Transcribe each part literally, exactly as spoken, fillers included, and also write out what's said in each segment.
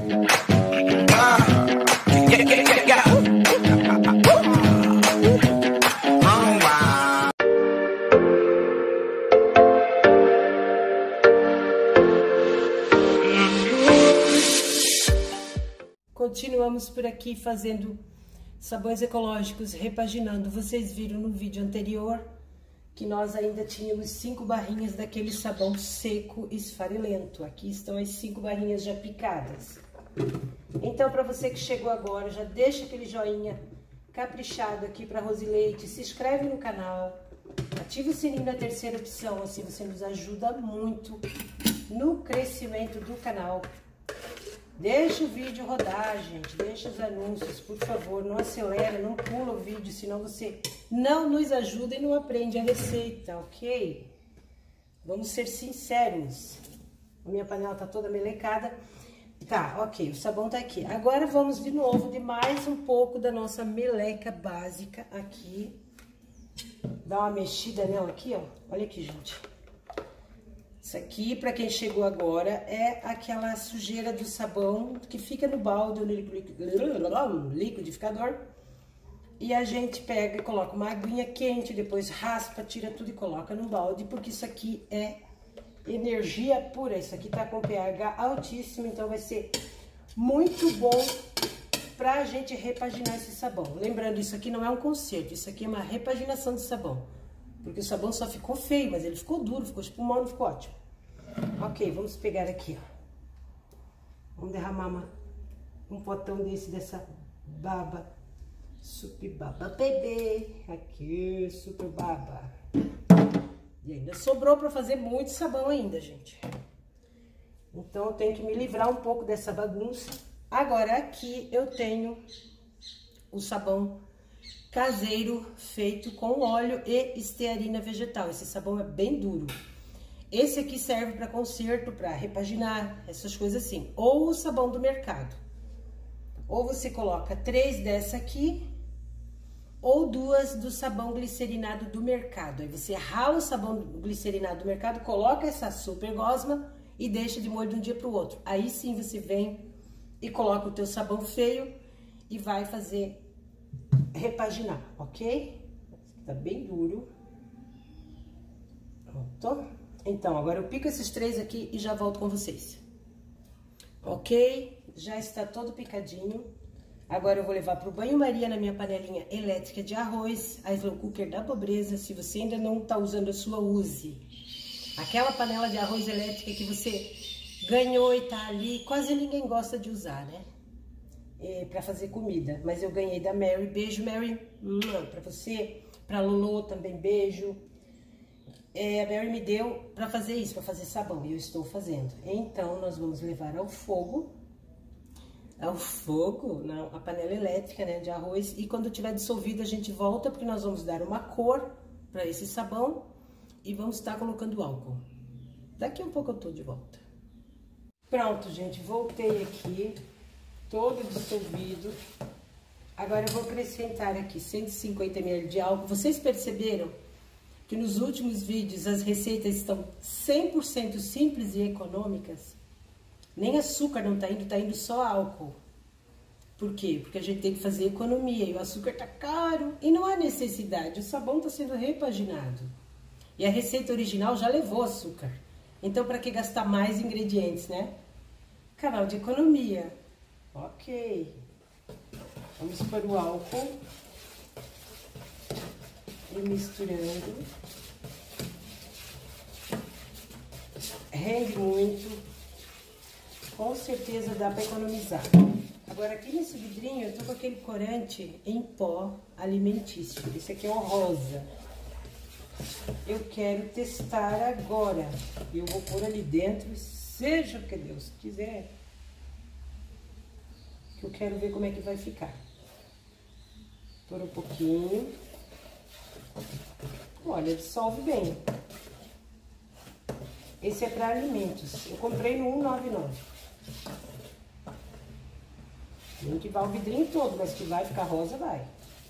Continuamos por aqui fazendo sabões ecológicos, repaginando. Vocês viram no vídeo anterior que nós ainda tínhamos cinco barrinhas daquele sabão seco esfarelento. Aqui estão as cinco barrinhas já picadas. Então, para você que chegou agora, já deixa aquele joinha caprichado aqui para Rosileite, se inscreve no canal, ativa o sininho na terceira opção, assim você nos ajuda muito no crescimento do canal. Deixa o vídeo rodar, gente, deixa os anúncios, por favor, não acelera, não pula o vídeo, senão você não nos ajuda e não aprende a receita, ok? Vamos ser sinceros. A minha panela tá toda melecada. Tá, ok, o sabão tá aqui. Agora vamos de novo de mais um pouco da nossa meleca básica aqui. Dá uma mexida nela aqui, ó. Olha aqui, gente. Isso aqui, para quem chegou agora, é aquela sujeira do sabão que fica no balde, no liquidificador. E a gente pega e coloca uma aguinha quente, depois raspa, tira tudo e coloca no balde, porque isso aqui é energia pura. Isso aqui tá com pH altíssimo, então vai ser muito bom pra gente repaginar esse sabão. Lembrando, isso aqui não é um conserto, isso aqui é uma repaginação de sabão. Porque o sabão só ficou feio, mas ele ficou duro, ficou espumado, ficou ótimo. Ok, vamos pegar aqui, ó. Vamos derramar uma, um potão desse, dessa baba. Super baba, bebê. Aqui, super baba. E ainda sobrou pra fazer muito sabão ainda, gente. Então, eu tenho que me livrar um pouco dessa bagunça. Agora, aqui eu tenho o sabão caseiro feito com óleo e estearina vegetal. Esse sabão é bem duro. Esse aqui serve para conserto, para repaginar, essas coisas assim. Ou o sabão do mercado. Ou você coloca três dessa aqui, ou duas do sabão glicerinado do mercado. Aí você rala o sabão glicerinado do mercado, coloca essa super gosma e deixa de molho de um dia para o outro. Aí sim você vem e coloca o teu sabão feio e vai fazer repaginar, ok? Tá bem duro. Pronto. Então, agora eu pico esses três aqui e já volto com vocês. Ok? Já está todo picadinho. Agora eu vou levar pro banho-maria na minha panelinha elétrica de arroz, a slow cooker da pobreza. Se você ainda não tá usando a sua, use. Aquela panela de arroz elétrica que você ganhou e tá ali, quase ninguém gosta de usar, né? É, pra fazer comida. Mas eu ganhei da Mary. Beijo, Mary. Hum, pra você. Pra Lolo também, beijo. É, a Mary me deu pra fazer isso, pra fazer sabão. E eu estou fazendo. Então, nós vamos levar ao fogo. Ao fogo, não, a panela elétrica, né, de arroz. E quando tiver dissolvido, a gente volta, porque nós vamos dar uma cor pra esse sabão. E vamos estar colocando álcool. Daqui a um pouco eu tô de volta. Pronto, gente. Voltei aqui. Todo dissolvido. Agora eu vou acrescentar aqui cento e cinquenta mililitros de álcool. Vocês perceberam que nos últimos vídeos as receitas estão cem por cento simples e econômicas? Nem açúcar não tá indo, tá indo só álcool. Por quê? Porque a gente tem que fazer economia e o açúcar tá caro e não há necessidade. O sabão tá sendo repaginado. E a receita original já levou açúcar. Então, para que gastar mais ingredientes, né? Canal de economia. Ok. Vamos para o álcool. E misturando. Rende muito. Com certeza dá para economizar. Agora, aqui nesse vidrinho, eu tô com aquele corante em pó alimentício. Esse aqui é o rosa. Eu quero testar agora. Eu vou pôr ali dentro, seja o que Deus quiser. Que eu quero ver como é que vai ficar. Pôr um pouquinho. Olha, dissolve bem. Esse é para alimentos. Eu comprei no cento e noventa e nove. Não que vá o vidrinho todo, mas que vai ficar rosa, vai.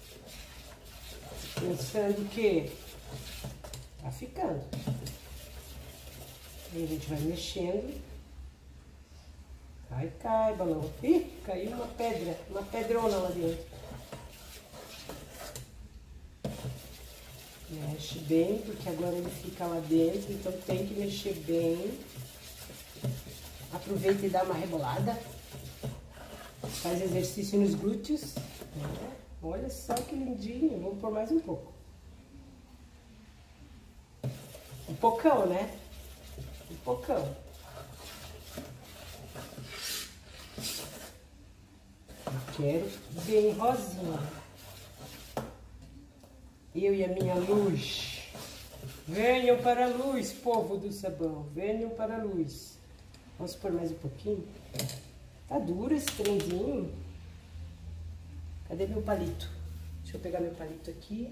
Pensando que tá ficando. Aí a gente vai mexendo. Tá? Vai, cai, balão. Ih, caiu uma pedra, uma pedrona lá dentro. Mexe bem, porque agora ele fica lá dentro, então tem que mexer bem. Aproveita e dá uma rebolada. Faz exercício nos glúteos. É, olha só que lindinho. Vou pôr mais um pouco. Um pocão, né? Um pocão. Eu quero bem rosinha. Eu e a minha luz. Venham para a luz, povo do sabão. Venham para a luz. Vamos pôr mais um pouquinho. Tá duro esse trenzinho. Cadê meu palito? Deixa eu pegar meu palito aqui.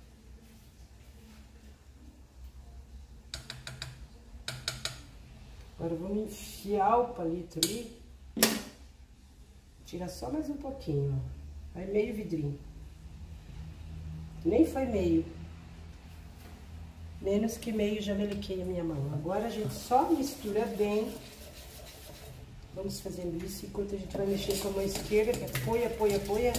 Agora vamos enfiar o palito ali. Tirar só mais um pouquinho, ó. Vai meio vidrinho. Nem foi meio. Menos que meio, já melequei a minha mão. Agora a gente só mistura bem. Vamos fazendo isso enquanto a gente vai mexer com a mão esquerda, que é apoia, apoia, apoia.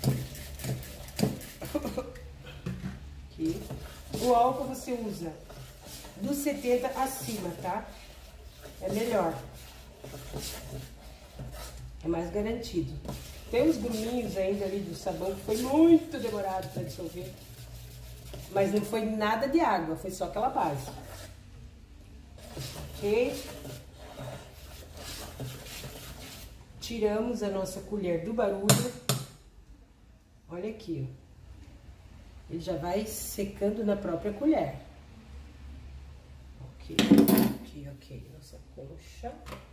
Aqui. O álcool você usa dos setenta acima, tá? É melhor. É mais garantido. Tem uns gruminhos ainda ali do sabão que foi muito demorado para dissolver. Mas não foi nada de água, foi só aquela base. Ok? Tiramos a nossa colher do barulho. Olha aqui, ó. Ele já vai secando na própria colher. Ok, ok, ok. Nossa concha.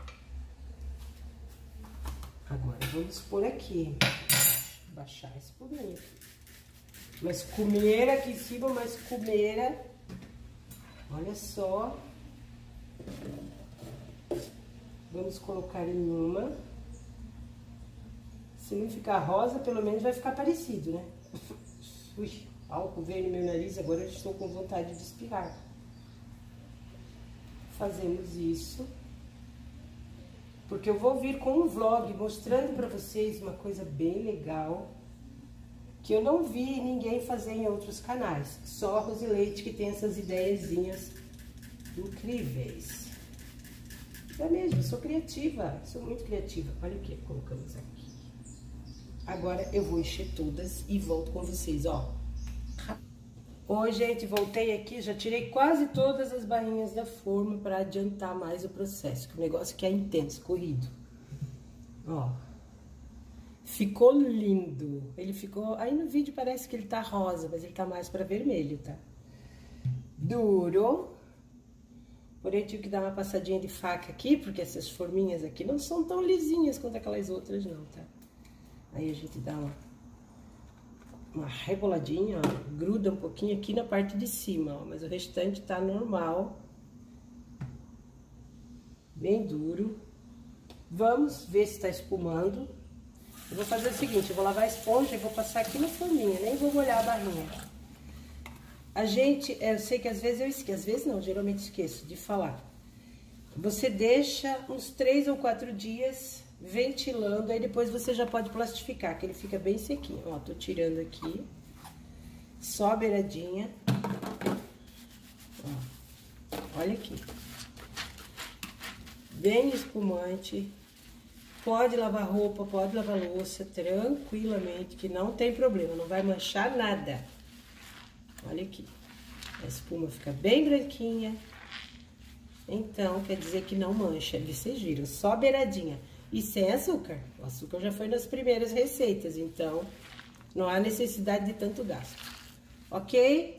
Agora vamos por aqui. Baixar a espuminha. Uma escumeira aqui em cima, uma escumeira. Olha só. Vamos colocar em uma. Se não ficar rosa, pelo menos vai ficar parecido, né? Ui, álcool veio no meu nariz, agora eu estou com vontade de espirrar. Fazemos isso. Porque eu vou vir com um vlog mostrando pra vocês uma coisa bem legal. Que eu não vi ninguém fazer em outros canais. Só a Rosileite que tem essas ideiazinhas incríveis. É mesmo, eu sou criativa, sou muito criativa. Olha o que colocamos aqui. Agora eu vou encher todas e volto com vocês, ó. Oi, gente, voltei aqui, já tirei quase todas as barrinhas da forma para adiantar mais o processo, que o negócio aqui é intenso, corrido. Ó. Ficou lindo. Ele ficou... Aí no vídeo parece que ele tá rosa, mas ele tá mais para vermelho, tá? Duro. Porém, eu tive que dar uma passadinha de faca aqui, porque essas forminhas aqui não são tão lisinhas quanto aquelas outras, não, tá? Aí a gente dá uma, uma reboladinha, ó, gruda um pouquinho aqui na parte de cima, ó, mas o restante tá normal. Bem duro. Vamos ver se tá espumando. Eu vou fazer o seguinte, eu vou lavar a esponja e vou passar aqui na forminha, nem vou molhar a barrinha. A gente, eu sei que às vezes eu esqueço, às vezes não, geralmente esqueço de falar. Você deixa uns três ou quatro dias ventilando, aí depois você já pode plastificar, que ele fica bem sequinho. Ó, tô tirando aqui, só a beiradinha. Ó, olha aqui. Bem espumante. Pode lavar roupa, pode lavar louça tranquilamente, que não tem problema, não vai manchar nada. Olha aqui, a espuma fica bem branquinha, então quer dizer que não mancha, vocês viram, só beiradinha. E sem açúcar, o açúcar já foi nas primeiras receitas, então não há necessidade de tanto gasto, ok?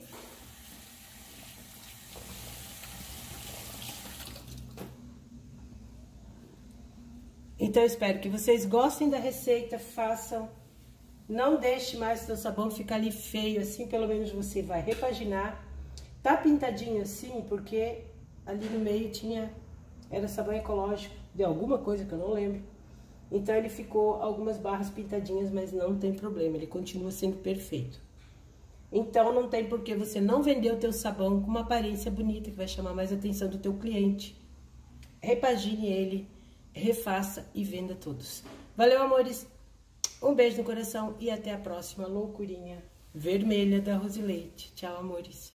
Então, eu espero que vocês gostem da receita, façam. Não deixe mais seu sabão ficar ali feio, assim pelo menos você vai repaginar. Tá pintadinho assim, porque ali no meio tinha, era sabão ecológico, de alguma coisa que eu não lembro. Então ele ficou algumas barras pintadinhas, mas não tem problema, ele continua sendo perfeito. Então não tem por que você não vender o teu sabão com uma aparência bonita, que vai chamar mais a atenção do teu cliente. Repagine ele. refaça e venda todos. Valeu, amores! Um beijo no coração e até a próxima loucurinha vermelha da Rosileite. Tchau, amores!